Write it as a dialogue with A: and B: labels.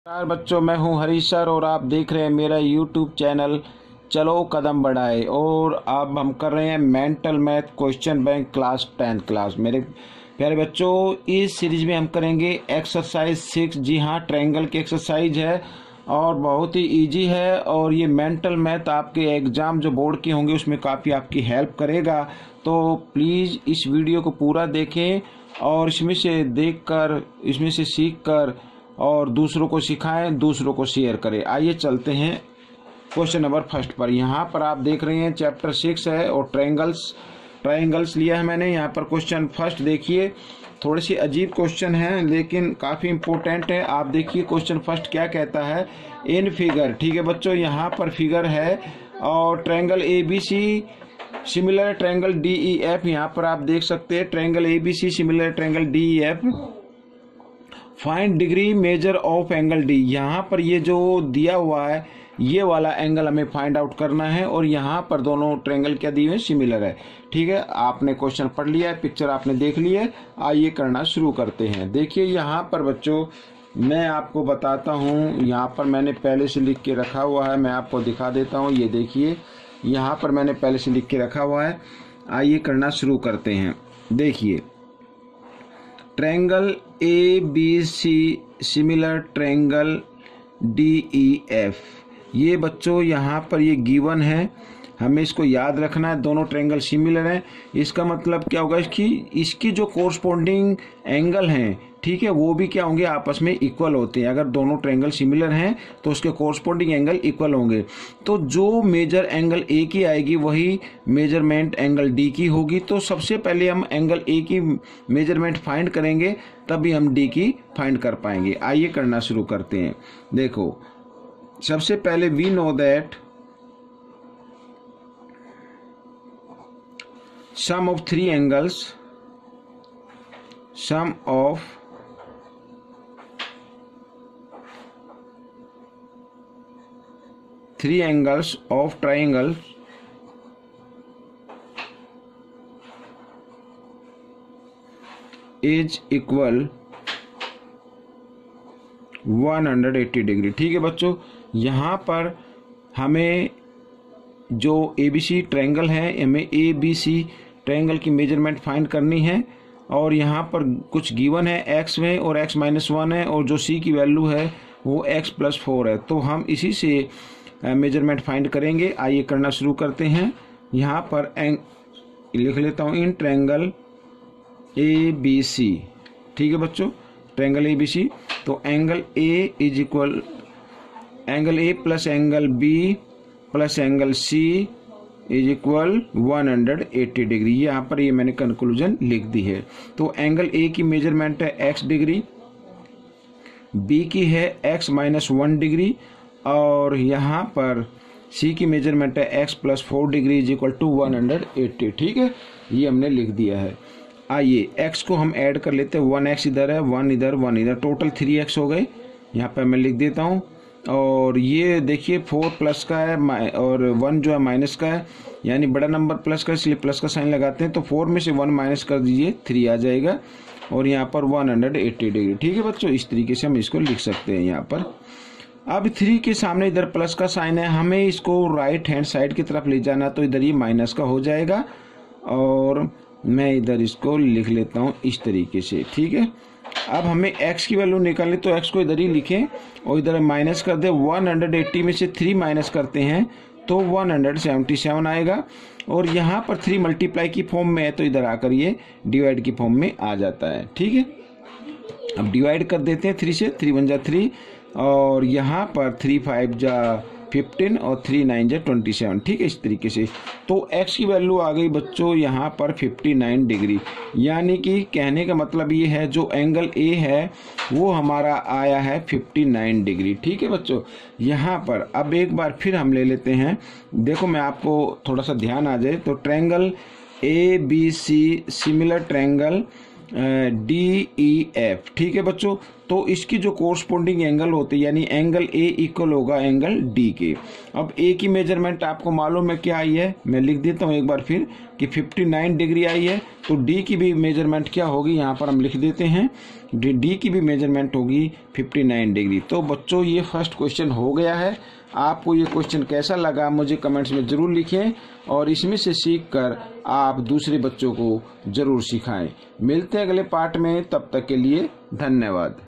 A: नमस्कार बच्चों, मैं हूं हरीश सर और आप देख रहे हैं मेरा यूट्यूब चैनल चलो कदम बढ़ाए। और अब हम कर रहे हैं mental math question bank class 10 class. मेरे प्यारे बच्चों, इस सीरीज में हम करेंगे एक्सरसाइज 6। जी हाँ, ट्रायंगल की एक्सरसाइज है और बहुत ही इजी है। और ये मेंटल मैथ आपके एग्ज़ाम जो बोर्ड के होंगे उसमें काफ़ी आपकी हेल्प करेगा। तो प्लीज़ इस वीडियो को पूरा देखें और इसमें से सीख कर और दूसरों को सिखाएं, दूसरों को शेयर करें। आइए चलते हैं क्वेश्चन नंबर फर्स्ट पर। यहाँ पर आप देख रहे हैं चैप्टर 6 है और ट्रायंगल्स लिया है मैंने। यहाँ पर क्वेश्चन फर्स्ट देखिए, थोड़ी सी अजीब क्वेश्चन है लेकिन काफ़ी इम्पोर्टेंट है। आप देखिए क्वेश्चन फर्स्ट क्या कहता है, इन फिगर। ठीक है बच्चों, यहाँ पर फिगर है और triangle ABC similar triangle DEF। यहाँ पर आप देख सकते हैं triangle ABC similar triangle DEF। Find degree measure of angle D। यहाँ पर ये जो दिया हुआ है ये वाला एंगल हमें फाइंड आउट करना है और यहाँ पर दोनों ट्रायंगल क्या दिए हुए सिमिलर है। ठीक है, आपने क्वेश्चन पढ़ लिया है, पिक्चर आपने देख ली है। आइए करना शुरू करते हैं। देखिए यहाँ पर बच्चों मैं आपको बताता हूँ, यहाँ पर मैंने पहले से लिख के रखा हुआ है, मैं आपको दिखा देता हूँ। ये देखिए यहाँ पर मैंने पहले से लिख के रखा हुआ है। आइए करना शुरू करते हैं। देखिए triangle ABC similar triangle DEF। ये बच्चों यहाँ पर ये गिवन है, हमें इसको याद रखना है। दोनों ट्रायंगल सिमिलर हैं, इसका मतलब क्या होगा, इसकी जो कोरस्पॉन्डिंग एंगल हैं, ठीक है, वो भी क्या होंगे, आपस में इक्वल होते हैं। अगर दोनों ट्रायंगल सिमिलर हैं तो उसके कोरस्पॉन्डिंग एंगल इक्वल होंगे। तो जो मेजर एंगल A की आएगी वही मेजरमेंट एंगल D की होगी। तो सबसे पहले हम एंगल A की मेजरमेंट फाइंड करेंगे, तभी हम D की फाइंड कर पाएंगे। आइए करना शुरू करते हैं। देखो सबसे पहले we know that sum of three angles of triangle is equal 180 degree. ठीक है बच्चों, यहाँ पर हमें जो ABC ट्रायंगल है, हमें ABC ट्रायंगल की मेजरमेंट फाइंड करनी है। और यहाँ पर कुछ गिवन है x में और x-1 है और जो C की वैल्यू है वो x+4 है। तो हम इसी से मेजरमेंट फाइंड करेंगे। आइए करना शुरू करते हैं। यहाँ पर लिख लेता हूँ इन ट्रायंगल ABC। ठीक है बच्चों, ट्रायंगल ABC। तो angle A is equal angle A plus angle B plus angle C is equal 180 degree. यहाँ पर ये मैंने कंक्लूजन लिख दी है। तो एंगल A की मेजरमेंट है x डिग्री, B की है x-1 डिग्री और यहाँ पर C की मेजरमेंट है x+4 degree is equal to 180। ठीक है, ये हमने लिख दिया है। आइए x को हम ऐड कर लेते हैं। 1x इधर है, 1 इधर, 1 इधर, टोटल 3x हो गए। यहाँ पर मैं लिख देता हूँ। और ये देखिए 4 प्लस का है और 1 जो है माइनस का है, यानी बड़ा नंबर प्लस का, इसलिए प्लस का साइन लगाते हैं। तो 4 में से 1 माइनस कर दीजिए, 3 आ जाएगा और यहाँ पर 180 डिग्री। ठीक है बच्चों, इस तरीके से हम इसको लिख सकते हैं। यहाँ पर अब 3 के सामने इधर प्लस का साइन है, हमें इसको राइट हैंड साइड की तरफ ले जाना, तो इधर ये माइनस का हो जाएगा और मैं इधर इसको लिख लेता हूँ इस तरीके से। ठीक है, अब हमें x की वैल्यू निकालनी, तो x को इधर ही लिखें और इधर माइनस कर दे। 180 में से 3 माइनस करते हैं तो 177 आएगा और यहाँ पर 3 मल्टीप्लाई की फॉर्म में है तो इधर आकर ये डिवाइड की फॉर्म में आ जाता है। ठीक है, अब डिवाइड कर देते हैं 3 से, 3 1 जा 3 और यहाँ पर 3 5 जा 15 और 3 9 जा 27। ठीक है, इस तरीके से। तो x की वैल्यू आ गई बच्चों यहाँ पर 59 डिग्री। यानी कि कहने का मतलब ये है जो एंगल A है वो हमारा आया है 59 डिग्री। ठीक है बच्चों, यहाँ पर अब एक बार फिर हम ले लेते हैं। देखो मैं आपको थोड़ा सा ध्यान आ जाए, तो triangle ABC similar triangle DEF। ठीक है बच्चों, तो इसकी जो कोरस्पोंडिंग एंगल होती है यानी एंगल ए इक्वल होगा एंगल डी के। अब ए की मेजरमेंट आपको मालूम है क्या आई है, मैं लिख देता हूँ एक बार फिर कि 59 डिग्री आई है। तो डी की भी मेजरमेंट क्या होगी, यहाँ पर हम लिख देते हैं डी की भी मेजरमेंट होगी 59 डिग्री। तो बच्चों ये फर्स्ट क्वेश्चन हो गया है। आपको ये क्वेश्चन कैसा लगा मुझे कमेंट्स में ज़रूर लिखें और इसमें से सीखकर आप दूसरे बच्चों को ज़रूर सिखाएं। मिलते हैं अगले पार्ट में, तब तक के लिए धन्यवाद।